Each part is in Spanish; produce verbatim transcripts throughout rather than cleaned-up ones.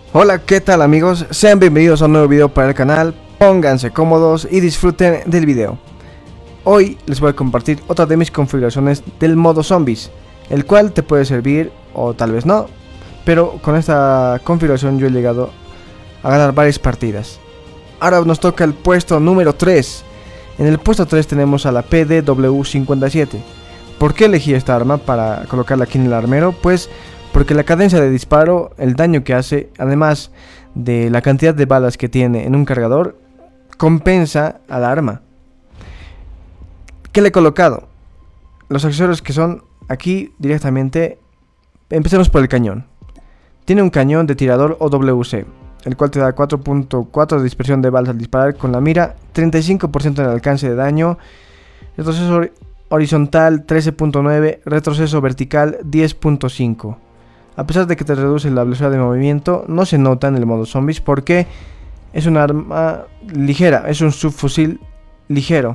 Hola, ¿qué tal amigos? Sean bienvenidos a un nuevo video para el canal. Pónganse cómodos y disfruten del video. Hoy les voy a compartir otra de mis configuraciones del modo zombies, el cual te puede servir o tal vez no, pero con esta configuración yo he llegado a ganar varias partidas. Ahora nos toca el puesto número tres. En el puesto tres tenemos a la P D W cincuenta y siete. ¿Por qué elegí esta arma para colocarla aquí en el armero? Pues porque la cadencia de disparo, el daño que hace, además de la cantidad de balas que tiene en un cargador, compensa al arma. ¿Qué le he colocado? Los accesorios que son aquí directamente. Empecemos por el cañón. Tiene un cañón de tirador O W C, el cual te da cuatro punto cuatro de dispersión de balas al disparar con la mira, treinta y cinco por ciento en el alcance de daño, retroceso horizontal trece punto nueve, retroceso vertical diez punto cinco. A pesar de que te reduce la velocidad de movimiento, no se nota en el modo zombies porque es un arma ligera, es un subfusil ligero.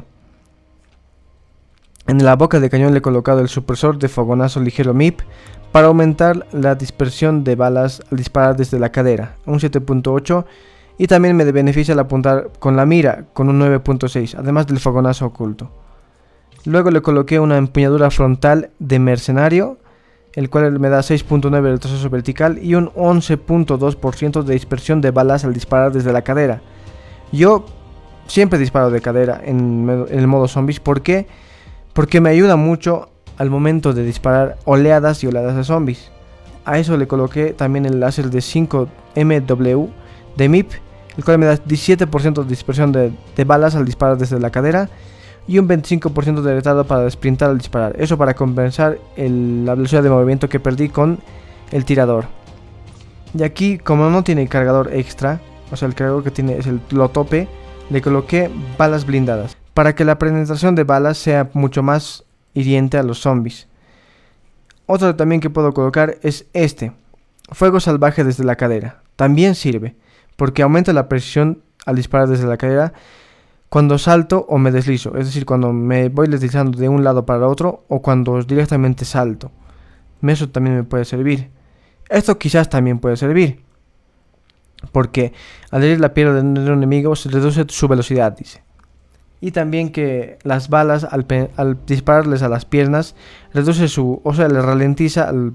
En la boca de cañón le he colocado el supresor de fogonazo ligero M I P para aumentar la dispersión de balas al disparar desde la cadera, un siete punto ocho, y también me beneficia al apuntar con la mira, con un nueve punto seis, además del fogonazo oculto. Luego le coloqué una empuñadura frontal de mercenario, el cual me da seis punto nueve de retroceso vertical y un once punto dos por ciento de dispersión de balas al disparar desde la cadera. Yo siempre disparo de cadera en, en el modo zombies. ¿Por qué? Porque me ayuda mucho al momento de disparar oleadas y oleadas de zombies. A eso le coloqué también el láser de cinco M W de M I P, el cual me da diecisiete por ciento de dispersión de, de balas al disparar desde la cadera y un veinticinco por ciento de retardo para sprintar al disparar. Eso para compensar el, la velocidad de movimiento que perdí con el tirador. Y aquí, como no tiene cargador extra, o sea el cargador que tiene es el lo tope, le coloqué balas blindadas para que la penetración de balas sea mucho más hiriente a los zombies. Otro también que puedo colocar es este, fuego salvaje desde la cadera. También sirve porque aumenta la precisión al disparar desde la cadera cuando salto o me deslizo, es decir, cuando me voy deslizando de un lado para otro o cuando directamente salto. Eso también me puede servir. Esto quizás también puede servir porque al herir la piel del enemigo se reduce su velocidad, dice. Y también que las balas al, al dispararles a las piernas reduce su, o sea, le ralentiza al,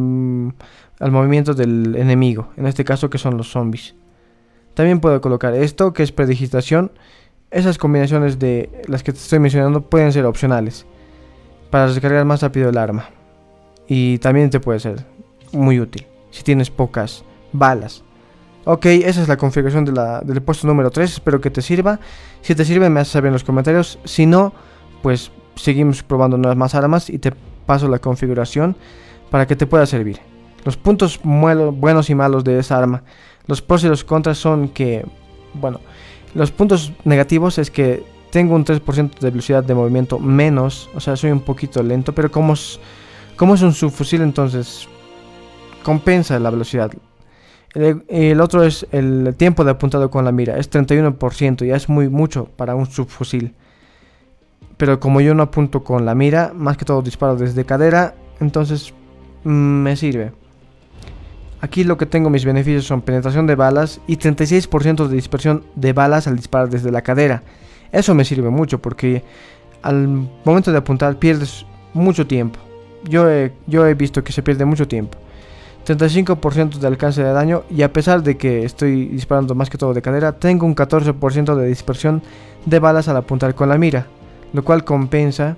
al movimiento del enemigo, en este caso que son los zombies. También puedo colocar esto que es predigitación. Esas combinaciones de las que te estoy mencionando pueden ser opcionales para descargar más rápido el arma. Y también te puede ser muy útil si tienes pocas balas. Ok, esa es la configuración de la, del puesto número tres. Espero que te sirva. Si te sirve me haces saber en los comentarios. Si no, pues seguimos probando nuevas más armas y te paso la configuración para que te pueda servir. Los puntos buenos y malos de esa arma. Los pros y los contras son que, bueno, los puntos negativos es que tengo un tres por ciento de velocidad de movimiento menos. O sea, soy un poquito lento, pero como es, como es un subfusil, entonces compensa la velocidad. El, el otro es el tiempo de apuntado con la mira, es treinta y uno por ciento, ya es muy mucho para un subfusil. Pero como yo no apunto con la mira, más que todo disparo desde cadera, entonces mmm, me sirve. Aquí lo que tengo mis beneficios son penetración de balas y treinta y seis por ciento de dispersión de balas al disparar desde la cadera. Eso me sirve mucho porque al momento de apuntar pierdes mucho tiempo. Yo he, yo he visto que se pierde mucho tiempo. treinta y cinco por ciento de alcance de daño y a pesar de que estoy disparando más que todo de cadera, tengo un catorce por ciento de dispersión de balas al apuntar con la mira, lo cual compensa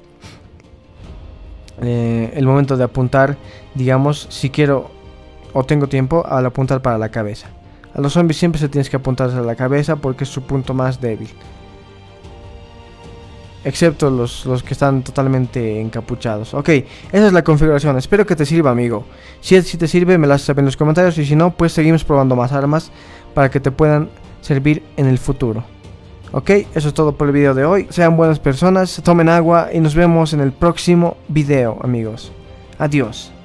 eh, el momento de apuntar, digamos, si quiero o tengo tiempo al apuntar para la cabeza. A los zombies siempre se tienes que apuntar a la cabeza porque es su punto más débil. Excepto los, los que están totalmente encapuchados. Ok, esa es la configuración. Espero que te sirva, amigo. Si, si te sirve, me las haces saber en los comentarios. Y si no, pues seguimos probando más armas para que te puedan servir en el futuro. Ok, eso es todo por el video de hoy. Sean buenas personas, tomen agua y nos vemos en el próximo video, amigos. Adiós.